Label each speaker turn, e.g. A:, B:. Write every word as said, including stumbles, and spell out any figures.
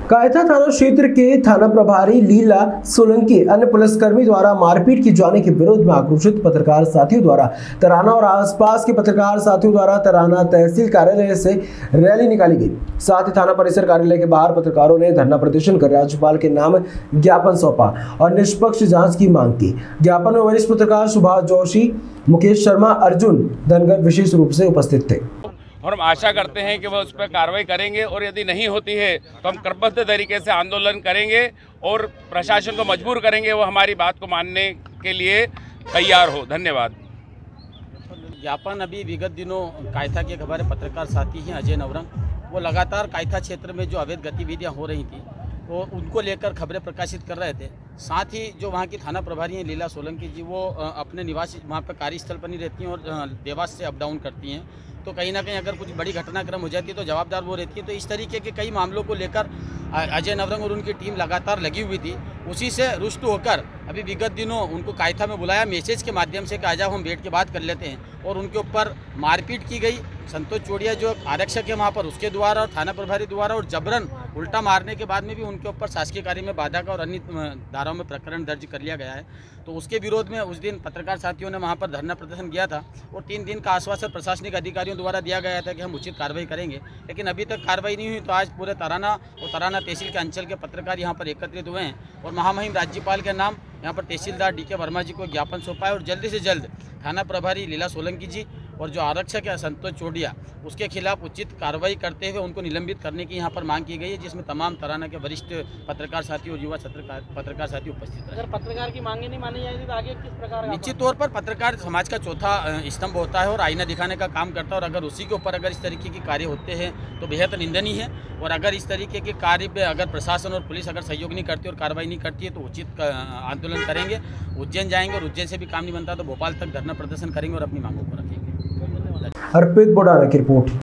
A: कायथा थाना क्षेत्र के थाना प्रभारी लीला सोलंकी अन्य पुलिसकर्मी द्वारा मारपीट की जाने के विरोध में आक्रोशित पत्रकार साथियों द्वारा तराना और आसपास के पत्रकार साथियों द्वारा तराना तहसील कार्यालय से रैली निकाली गई। साथ ही थाना परिसर कार्यालय के बाहर पत्रकारों ने धरना प्रदर्शन कर राज्यपाल के नाम ज्ञापन सौंपा और निष्पक्ष जाँच की मांग की। ज्ञापन में वरिष्ठ पत्रकार सुभाष जोशी, मुकेश शर्मा, अर्जुन धनगर विशेष रूप से उपस्थित थे
B: और हम आशा करते हैं कि वह उस पर कार्रवाई करेंगे और यदि नहीं होती है तो हम क्रमबद्ध तरीके से आंदोलन करेंगे और प्रशासन को मजबूर करेंगे वो हमारी बात को मानने के लिए तैयार हो। धन्यवाद।
C: ज्ञापन अभी विगत दिनों कायथा के हमारे पत्रकार साथी हैं अजय नवरंग, वो लगातार कायथा क्षेत्र में जो अवैध गतिविधियां हो रही थी वो उनको लेकर खबरें प्रकाशित कर रहे थे। साथ ही जो वहाँ की थाना प्रभारी हैं लीला सोलंकी जी, वो अपने निवास वहाँ पर कार्यस्थल पर नहीं रहती हैं और देवास से अप डाउन करती हैं, तो कहीं ना कहीं अगर कुछ बड़ी घटनाक्रम हो जाती है तो जवाबदार वो रहती है। तो इस तरीके के कई मामलों को लेकर अजय नवरंग और उनकी टीम लगातार लगी हुई थी। उसी से रुष्ट होकर अभी विगत दिनों उनको कायथा में बुलाया मैसेज के माध्यम से कि आ जाओ हम बैठ के बात कर लेते हैं, और उनके ऊपर मारपीट की गई। संतोष चोड़िया जो आरक्षक है वहाँ पर उसके द्वारा और थाना प्रभारी द्वारा, और जबरन उल्टा मारने के बाद में भी उनके ऊपर शासकीय कार्य में बाधा का और अन्य धाराओं में प्रकरण दर्ज कर लिया गया है। तो उसके विरोध में उस दिन पत्रकार साथियों ने वहाँ पर धरना प्रदर्शन किया था और तीन दिन का आश्वासन प्रशासनिक अधिकारियों द्वारा दिया गया था कि हम उचित कार्रवाई करेंगे, लेकिन अभी तक कार्रवाई नहीं हुई। तो आज पूरे तराना और तराना तहसील के अंचल के पत्रकार यहाँ पर एकत्रित हुए हैं और महामहिम राज्यपाल के नाम यहाँ पर तहसीलदार डी के वर्मा जी को ज्ञापन सौंपा है और जल्दी से जल्द थाना प्रभारी लीला सोलंकी जी और जो आरक्षक है संतोष चोड़िया उसके खिलाफ उचित कार्रवाई करते हुए उनको निलंबित करने की यहाँ पर मांग की गई है, जिसमें तमाम तराना के वरिष्ठ पत्रकार साथी और युवा पत्रकार साथी उपस्थित हैं।
D: अगर पत्रकार की मांगे नहीं मानी जाएगी तो आगे किस प्रकार?
C: निश्चित तौर पर पत्रकार समाज का चौथा स्तंभ होता है और आईना दिखाने का काम करता है, और अगर उसी के ऊपर अगर इस तरीके के कार्य होते हैं तो बेहद निंदनीय है। और अगर इस तरीके के कार्य पे अगर प्रशासन और पुलिस अगर सहयोग नहीं करती और कार्रवाई नहीं करती है तो उचित आंदोलन करेंगे। उज्जैन जाएंगे और उज्जैन से भी काम नहीं बनता तो भोपाल तक धरना प्रदर्शन करेंगे और अपनी मांगों को रखेंगे।
A: अर्पित बोडाना की रिपोर्ट।